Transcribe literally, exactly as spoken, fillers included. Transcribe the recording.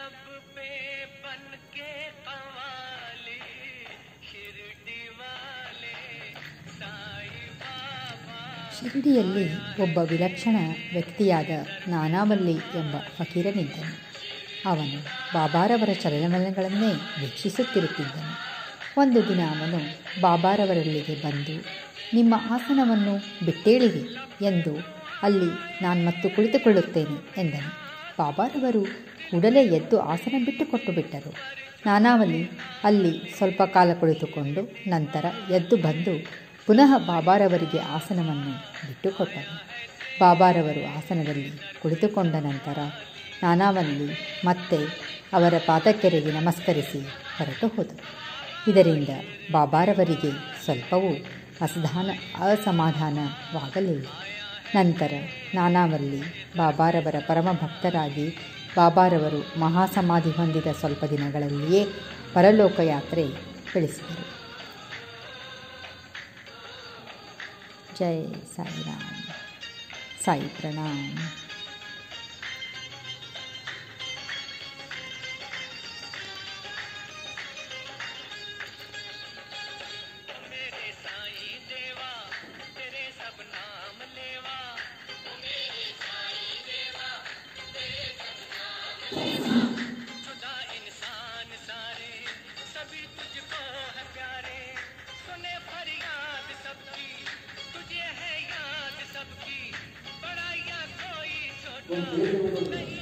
ಶಿರಡಿಯಲ್ಲಿ ಒಬ್ಬ ವಿಲಕ್ಷಣ ವ್ಯಕ್ತಿಯಾದ ನಾನಾವಲ್ಲಿ ಎಂಬ ಫಕೀರನಿದ್ದನು. ಅವನು ಬಾಬಾರವರ ಚಲನವಲನಗಳನ್ನೇ ವೀಕ್ಷಿಸುತ್ತಿರುತ್ತಿದ್ದನು. ಒಂದು ದಿನ ಅವನು ಬಾಬಾರವರಲ್ಲಿಗೆ ಬಂದು, ನಿಮ್ಮ ಆಸನವನ್ನು ಬಿಟ್ಟೇಳಿರಿ ಎಂದು ಅಲ್ಲಿ ನಾನು ಮತ್ತು ಕುಳಿತುಕೊಳ್ಳುತ್ತೇನೆ ಎಂದನು. ಬಾಬಾರವರು ಕೂಡಲೇ ಎದ್ದು ಆಸನ ಬಿಟ್ಟು ಕೊಟ್ಟು ಬಿಟ್ಟರು. ನಾನಾವಲ್ಲಿ ಅಲ್ಲಿ ಸ್ವಲ್ಪ ಕಾಲ ಕುಳಿತುಕೊಂಡು ನಂತರ ಎದ್ದು ಬಂದು ಪುನಃ ಬಾಬಾರವರಿಗೆ ಆಸನವನ್ನು ಬಿಟ್ಟುಕೊಟ್ಟನು. ಬಾಬಾರವರು ಆಸನದಲ್ಲಿ ಕುಳಿತುಕೊಂಡ ನಂತರ ನಾನಾವಲ್ಲಿ ಮತ್ತೆ ಅವರ ಪಾದಕೆರೆಗೆ ನಮಸ್ಕರಿಸಿ ಹೊರಟು ಹೋದರು. ಇದರಿಂದ ಬಾಬಾರವರಿಗೆ ಸ್ವಲ್ಪವೂ ಅಸಧಾನ ಅಸಮಾಧಾನವಾಗಲಿಲ್ಲ. ನಂತರ ನಾನಾವಲ್ಲಿ ಬಾಬಾರವರ ಪರಮ ಭಕ್ತರಾಗಿ ಬಾಬಾರವರು ಮಹಾಸಮಾಧಿ ಹೊಂದಿದ ಸ್ವಲ್ಪ ದಿನಗಳಲ್ಲಿಯೇ ಪರಲೋಕ ಯಾತ್ರೆ ಬೆಳೆಸಿದರು. ಜೈ ಸಾಯಿರಾಮ್. ಸಾಯಿ ಪ್ರಣಾಮ್. Thank you.